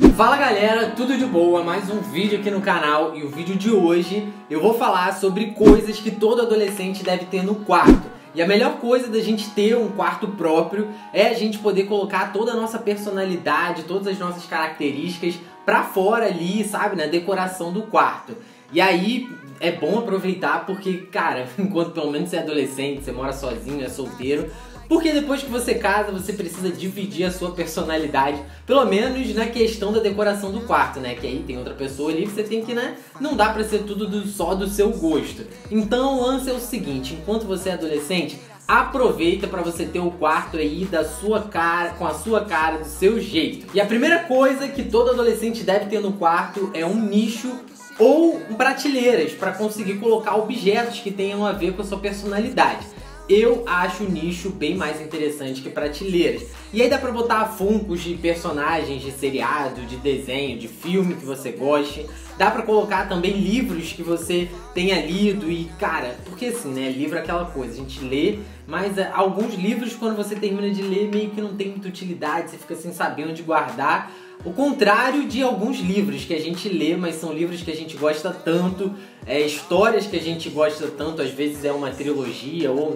Fala galera, tudo de boa? Mais um vídeo aqui no canal e o vídeo de hoje eu vou falar sobre coisas que todo adolescente deve ter no quarto. E a melhor coisa da gente ter um quarto próprio é a gente poder colocar toda a nossa personalidade, todas as nossas características pra fora ali, sabe, na decoração do quarto. E aí é bom aproveitar porque, cara, enquanto pelo menos você é adolescente, você mora sozinho, é solteiro, porque depois que você casa, você precisa dividir a sua personalidade, pelo menos na questão da decoração do quarto, né? Que aí tem outra pessoa ali, você tem que, né? Não dá pra ser tudo só do seu gosto. Então o lance é o seguinte, enquanto você é adolescente, aproveita pra você ter o quarto aí da sua cara, com a sua cara, do seu jeito. E a primeira coisa que todo adolescente deve ter no quarto é um nicho ou prateleiras para conseguir colocar objetos que tenham a ver com a sua personalidade. Eu acho o nicho bem mais interessante que prateleiras. E aí dá pra botar funcos de personagens de seriado, de desenho, de filme que você goste. Dá pra colocar também livros que você tenha lido e, cara, porque assim, né, livro é aquela coisa, a gente lê, mas alguns livros quando você termina de ler meio que não tem muita utilidade, você fica sem saber onde guardar. O contrário de alguns livros que a gente lê, mas são livros que a gente gosta tanto, histórias que a gente gosta tanto, às vezes é uma trilogia ou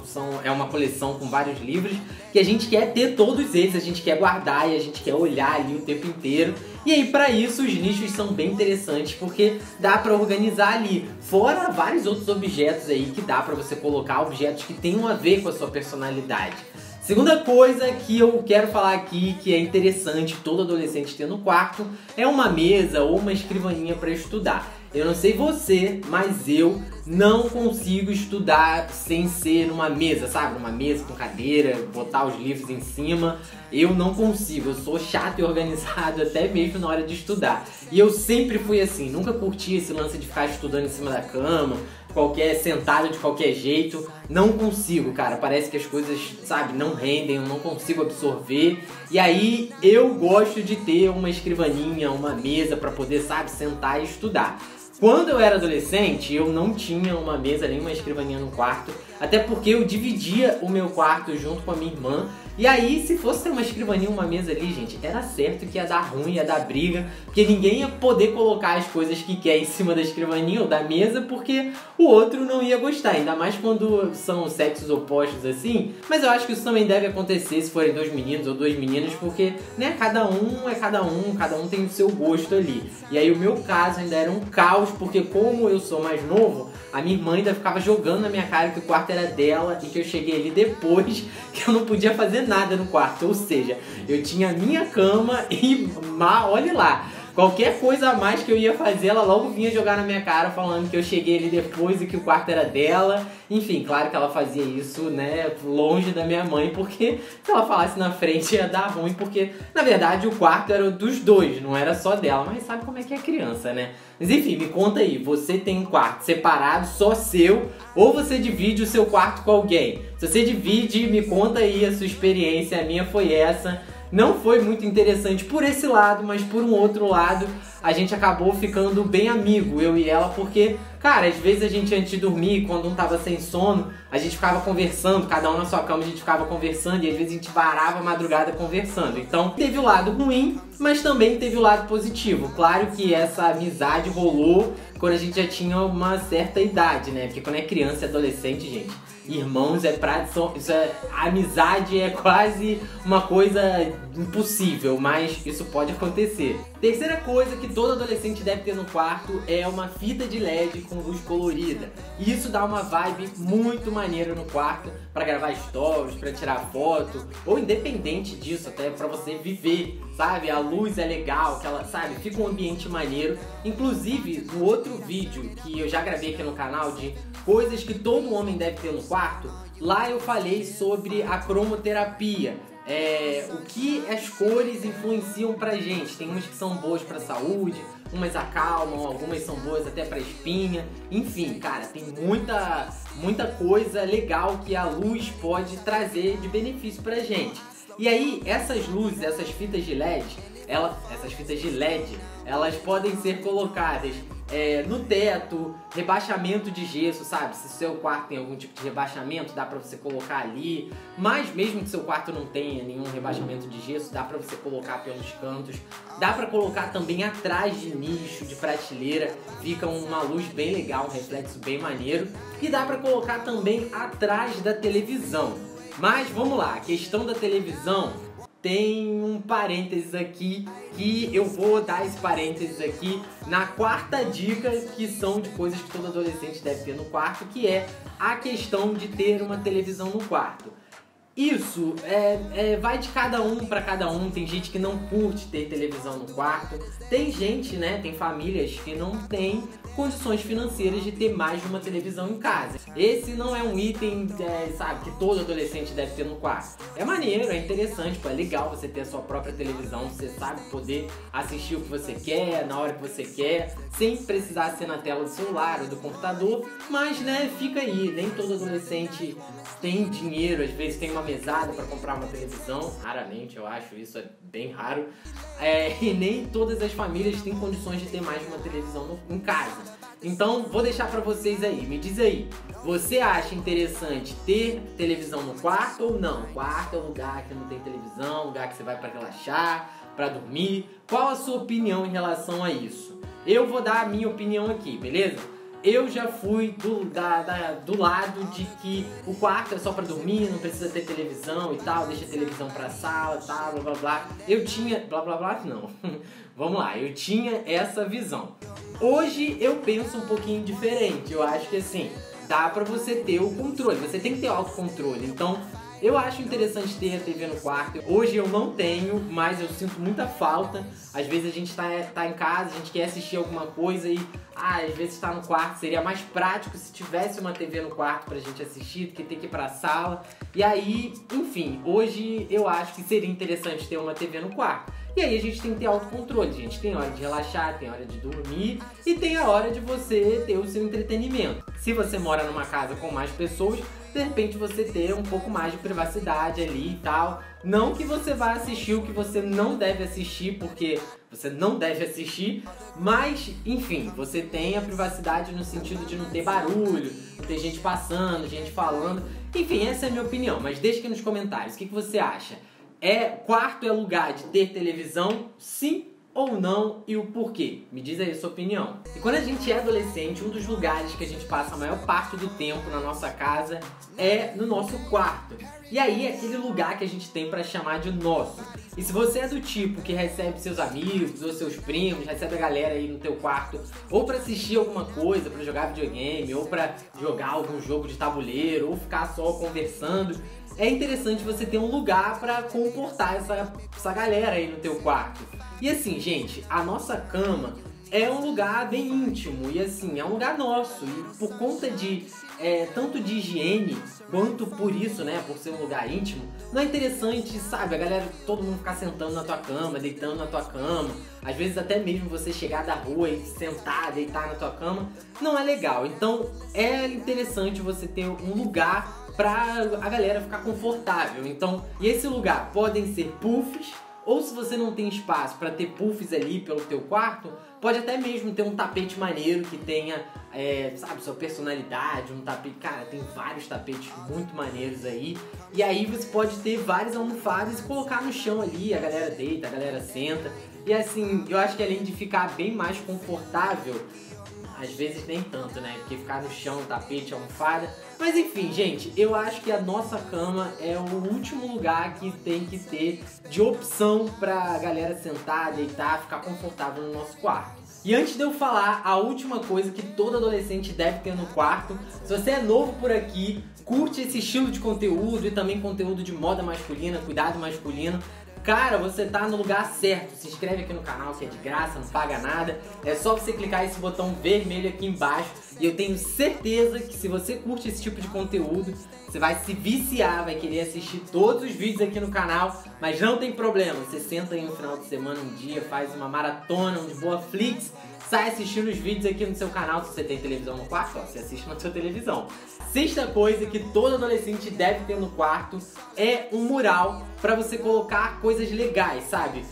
é uma coleção com vários livros, que a gente quer ter todos eles, a gente quer guardar e a gente quer olhar ali o tempo inteiro. E aí para isso os nichos são bem interessantes porque dá para organizar ali, fora vários outros objetos aí que dá para você colocar, objetos que tenham a ver com a sua personalidade. Segunda coisa que eu quero falar aqui, que é interessante todo adolescente ter no quarto, é uma mesa ou uma escrivaninha para estudar. Eu não sei você, mas eu não consigo estudar sem ser numa mesa, sabe? Numa mesa com cadeira, botar os livros em cima. Eu não consigo, eu sou chato e organizado até mesmo na hora de estudar. E eu sempre fui assim, nunca curti esse lance de ficar estudando em cima da cama, sentado de qualquer jeito. Não consigo, cara, parece que as coisas, sabe, não rendem, eu não consigo absorver. E aí eu gosto de ter uma escrivaninha, uma mesa pra poder, sabe, sentar e estudar. Quando eu era adolescente, eu não tinha uma mesa nem uma escrivaninha no quarto, até porque eu dividia o meu quarto junto com a minha irmã. E aí, se fosse ter uma escrivaninha, uma mesa ali, gente, era certo que ia dar ruim, ia dar briga, porque ninguém ia poder colocar as coisas que quer em cima da escrivaninha ou da mesa, porque o outro não ia gostar, ainda mais quando são sexos opostos assim. Mas eu acho que isso também deve acontecer se forem dois meninos ou duas meninas, porque, né, cada um tem o seu gosto ali. E aí o meu caso ainda era um caos, porque como eu sou mais novo, a minha irmã ainda ficava jogando na minha cara que o quarto era dela e que eu cheguei ali depois, que eu não podia fazer nada no quarto. Ou seja, eu tinha a minha cama e, olha lá, qualquer coisa a mais que eu ia fazer, ela logo vinha jogar na minha cara falando que eu cheguei ali depois e que o quarto era dela. Enfim, claro que ela fazia isso, né, longe da minha mãe, porque se ela falasse na frente ia dar ruim, porque na verdade o quarto era dos dois, não era só dela. Mas sabe como é que é criança, né? Mas enfim, me conta aí, você tem um quarto separado, só seu, ou você divide o seu quarto com alguém? Se você divide, me conta aí a sua experiência, a minha foi essa. Não foi muito interessante por esse lado, mas por um outro lado, a gente acabou ficando bem amigo, eu e ela, porque, cara, às vezes a gente antes de dormir, quando um tava sem sono, a gente ficava conversando, cada um na sua cama a gente ficava conversando, e às vezes a gente varava a madrugada conversando. Então teve o lado ruim, mas também teve o lado positivo. Claro que essa amizade rolou quando a gente já tinha uma certa idade, né? Porque quando é criança e adolescente, gente, irmãos a amizade é quase uma coisa impossível, mas isso pode acontecer. Terceira coisa que todo adolescente deve ter no quarto é uma fita de LED com luz colorida. E isso dá uma vibe muito maneira no quarto para gravar stories, para tirar foto, ou independente disso, até para você viver, sabe? A luz é legal, sabe? Fica um ambiente maneiro. Inclusive, no outro vídeo que eu já gravei aqui no canal de coisas que todo homem deve ter no quarto, lá eu falei sobre a cromoterapia. O que as cores influenciam pra gente. Tem umas que são boas pra saúde, umas acalmam, algumas são boas até pra espinha. Enfim, cara, tem muita coisa legal que a luz pode trazer de benefício pra gente. E aí, essas luzes, essas fitas de LED, essas fitas de LED, elas podem ser colocadas no teto, rebaixamento de gesso, sabe? Se seu quarto tem algum tipo de rebaixamento, dá pra você colocar ali. Mas mesmo que seu quarto não tenha nenhum rebaixamento de gesso, dá pra você colocar pelos cantos. Dá pra colocar também atrás de nicho, de prateleira. Fica uma luz bem legal, um reflexo bem maneiro. E dá pra colocar também atrás da televisão. Mas vamos lá, a questão da televisão tem um parênteses aqui, que eu vou dar esse parênteses aqui na quarta dica, que são de coisas que todo adolescente deve ter no quarto, que é a questão de ter uma televisão no quarto. Isso vai de cada um para cada um. Tem gente que não curte ter televisão no quarto. Tem gente, né? Tem famílias que não tem condições financeiras de ter mais de uma televisão em casa. Esse não é um item, sabe, que todo adolescente deve ter no quarto. É maneiro, é interessante, pô, é legal você ter a sua própria televisão. Você sabe poder assistir o que você quer, na hora que você quer, sem precisar ser na tela do celular ou do computador. Mas, né, fica aí. Nem todo adolescente tem dinheiro, às vezes tem uma mesada para comprar uma televisão, raramente, eu acho, isso é bem raro, e nem todas as famílias têm condições de ter mais de uma televisão em casa. Então vou deixar para vocês aí, me diz aí, você acha interessante ter televisão no quarto ou não? Quarto é um lugar que não tem televisão, lugar que você vai para relaxar, para dormir. Qual a sua opinião em relação a isso? Eu vou dar a minha opinião aqui, beleza? Eu já fui do lado de que o quarto é só pra dormir, não precisa ter televisão e tal, deixa a televisão pra sala e tal, blá blá blá. Eu tinha... blá blá blá não. Vamos lá, eu tinha essa visão. Hoje eu penso um pouquinho diferente. Eu acho que assim, dá pra você ter o controle, você tem que ter o autocontrole. Então, eu acho interessante ter a TV no quarto. Hoje eu não tenho, mas eu sinto muita falta. Às vezes a gente tá em casa, a gente quer assistir alguma coisa e às vezes tá no quarto. Seria mais prático se tivesse uma TV no quarto pra gente assistir do que ter que ir pra sala. E aí, enfim, hoje eu acho que seria interessante ter uma TV no quarto. E aí a gente tem que ter autocontrole, gente. Tem hora de relaxar, tem hora de dormir e tem a hora de você ter o seu entretenimento. Se você mora numa casa com mais pessoas, de repente você ter um pouco mais de privacidade ali e tal. Não que você vá assistir o que você não deve assistir, porque você não deve assistir, mas, enfim, você tem a privacidade no sentido de não ter barulho, não ter gente passando, gente falando. Enfim, essa é a minha opinião, mas deixa aqui nos comentários, o que você acha? Quarto é lugar de ter televisão? Sim ou não, e o porquê? Me diz aí a sua opinião. E quando a gente é adolescente, um dos lugares que a gente passa a maior parte do tempo na nossa casa é no nosso quarto. E aí é aquele lugar que a gente tem pra chamar de nosso. E se você é do tipo que recebe seus amigos ou seus primos, recebe a galera aí no teu quarto, ou pra assistir alguma coisa, pra jogar videogame, ou pra jogar algum jogo de tabuleiro, ou ficar só conversando, é interessante você ter um lugar pra comportar essa galera aí no teu quarto. E assim, gente, a nossa cama é um lugar bem íntimo e assim, é um lugar nosso. E por conta de tanto de higiene quanto por isso, né, por ser um lugar íntimo, não é interessante, sabe, a galera, todo mundo ficar sentando na tua cama, deitando na tua cama. Às vezes até mesmo você chegar da rua e sentar, deitar na tua cama, não é legal. Então é interessante você ter um lugar pra a galera ficar confortável. Então, e esse lugar podem ser puffs, ou se você não tem espaço para ter puffs ali pelo teu quarto, pode até mesmo ter um tapete maneiro que tenha, sabe, sua personalidade, um tapete, cara, tem vários tapetes muito maneiros aí, e aí você pode ter várias almofadas e colocar no chão ali, a galera deita, a galera senta, e assim, eu acho que além de ficar bem mais confortável, às vezes nem tanto, né? Porque ficar no chão, tapete, almofada. Mas enfim, gente, eu acho que a nossa cama é o último lugar que tem que ter de opção pra galera sentar, deitar, ficar confortável no nosso quarto. E antes de eu falar a última coisa que todo adolescente deve ter no quarto, se você é novo por aqui, curte esse estilo de conteúdo e também conteúdo de moda masculina, cuidado masculino, cara, você tá no lugar certo. Se inscreve aqui no canal que é de graça, não paga nada. É só você clicar esse botão vermelho aqui embaixo. E eu tenho certeza que se você curte esse tipo de conteúdo, você vai se viciar, vai querer assistir todos os vídeos aqui no canal. Mas não tem problema, você senta aí no final de semana, um dia, faz uma maratona, um de boa Flix, sai assistindo os vídeos aqui no seu canal. Se você tem televisão no quarto, ó, você assiste na sua televisão. Sexta coisa que todo adolescente deve ter no quarto é um mural pra você colocar coisas legais, sabe?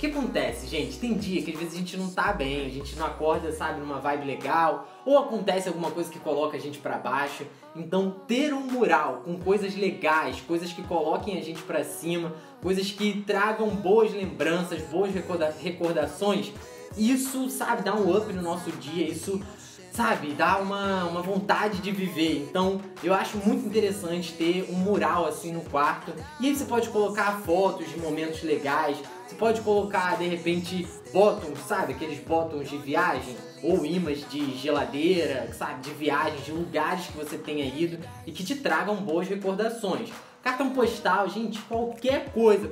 que acontece, gente? Tem dia que às vezes a gente não tá bem, a gente não acorda, sabe, numa vibe legal, ou acontece alguma coisa que coloca a gente pra baixo. Então ter um mural com coisas legais, coisas que coloquem a gente pra cima, coisas que tragam boas lembranças, boas recordações, isso, sabe, dá um up no nosso dia, isso, sabe, dá uma vontade de viver. Então eu acho muito interessante ter um mural assim no quarto. E aí você pode colocar fotos de momentos legais, você pode colocar de repente bottoms, sabe, aqueles bottoms de viagem, ou imãs de geladeira, sabe, de viagens, de lugares que você tenha ido e que te tragam boas recordações. Cartão postal, gente, qualquer coisa,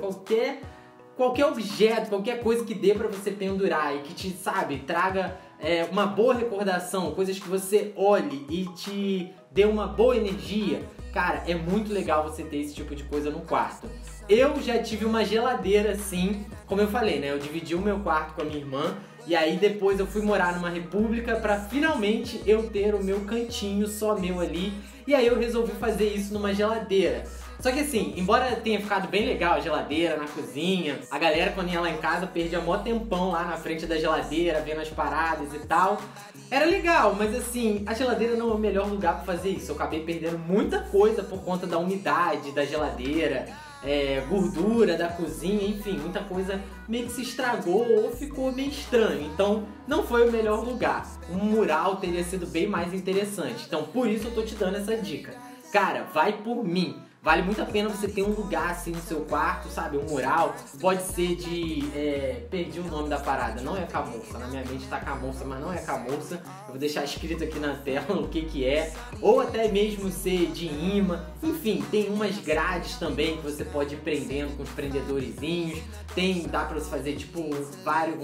qualquer objeto, qualquer coisa que dê pra você pendurar e que te, sabe, traga uma boa recordação, coisas que você olhe e te dê uma boa energia. Cara, é muito legal você ter esse tipo de coisa no quarto. Eu já tive uma geladeira assim, como eu falei, né? Eu dividi o meu quarto com a minha irmã e aí depois eu fui morar numa república pra finalmente eu ter o meu cantinho só meu ali. E aí eu resolvi fazer isso numa geladeira. Só que assim, embora tenha ficado bem legal a geladeira na cozinha, a galera quando ia lá em casa perdia mó tempão lá na frente da geladeira, vendo as paradas e tal. Era legal, mas assim, a geladeira não é o melhor lugar pra fazer isso. Eu acabei perdendo muita coisa por conta da umidade da geladeira, gordura da cozinha, enfim, muita coisa meio que se estragou ou ficou meio estranho. Então não foi o melhor lugar. Um mural teria sido bem mais interessante. Então por isso eu tô te dando essa dica. Cara, vai por mim. Vale muito a pena você ter um lugar assim no seu quarto, sabe? Um mural. Pode ser de... perdi o nome da parada. Não é camurça. Na minha mente tá camurça, mas não é camurça. Eu vou deixar escrito aqui na tela o que é. Ou até mesmo ser de imã. Enfim, tem umas grades também que você pode ir prendendo com os prendedorzinhos. Dá pra você fazer tipo uns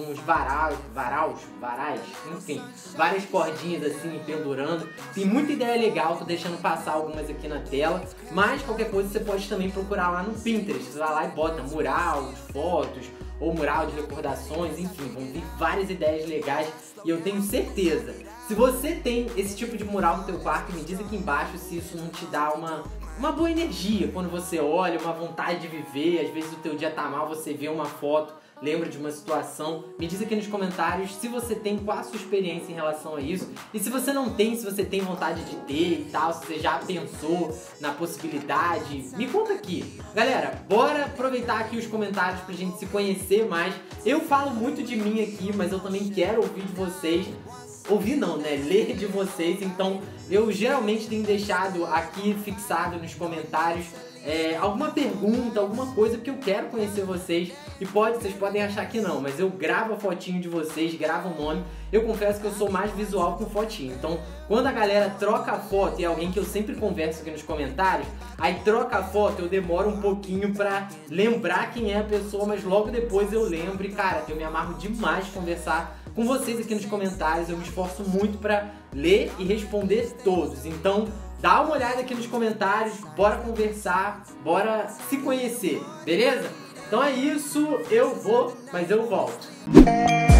varais, enfim. Várias cordinhas assim pendurando. Tem muita ideia legal, tô deixando passar algumas aqui na tela. Mas qualquer coisa você pode também procurar lá no Pinterest. Você vai lá e bota mural de fotos ou mural de recordações, enfim, vão vir várias ideias legais e eu tenho certeza. Se você tem esse tipo de mural no teu quarto, me diz aqui embaixo se isso não te dá uma boa energia quando você olha, uma vontade de viver. Às vezes o teu dia tá mal, você vê uma foto, lembra de uma situação. Me diz aqui nos comentários se você tem, qual a sua experiência em relação a isso. E se você não tem, se você tem vontade de ter e tal, se você já pensou na possibilidade, me conta aqui. Galera, bora aproveitar aqui os comentários pra gente se conhecer mais. Eu falo muito de mim aqui, mas eu também quero ouvir de vocês. Ouvir não, né? Ler de vocês. Então eu geralmente tenho deixado aqui fixado nos comentários alguma pergunta, alguma coisa, porque eu quero conhecer vocês. E vocês podem achar que não, mas eu gravo a fotinho de vocês, gravo o nome. Eu confesso que eu sou mais visual com fotinho. Então, quando a galera troca a foto e é alguém que eu sempre converso aqui nos comentários, aí troca a foto, eu demoro um pouquinho pra lembrar quem é a pessoa, mas logo depois eu lembro. E cara, eu me amarro demais de conversar com vocês aqui nos comentários. Eu me esforço muito pra ler e responder todos. Então, dá uma olhada aqui nos comentários, bora conversar, bora se conhecer, beleza? Então é isso, eu vou, mas eu volto.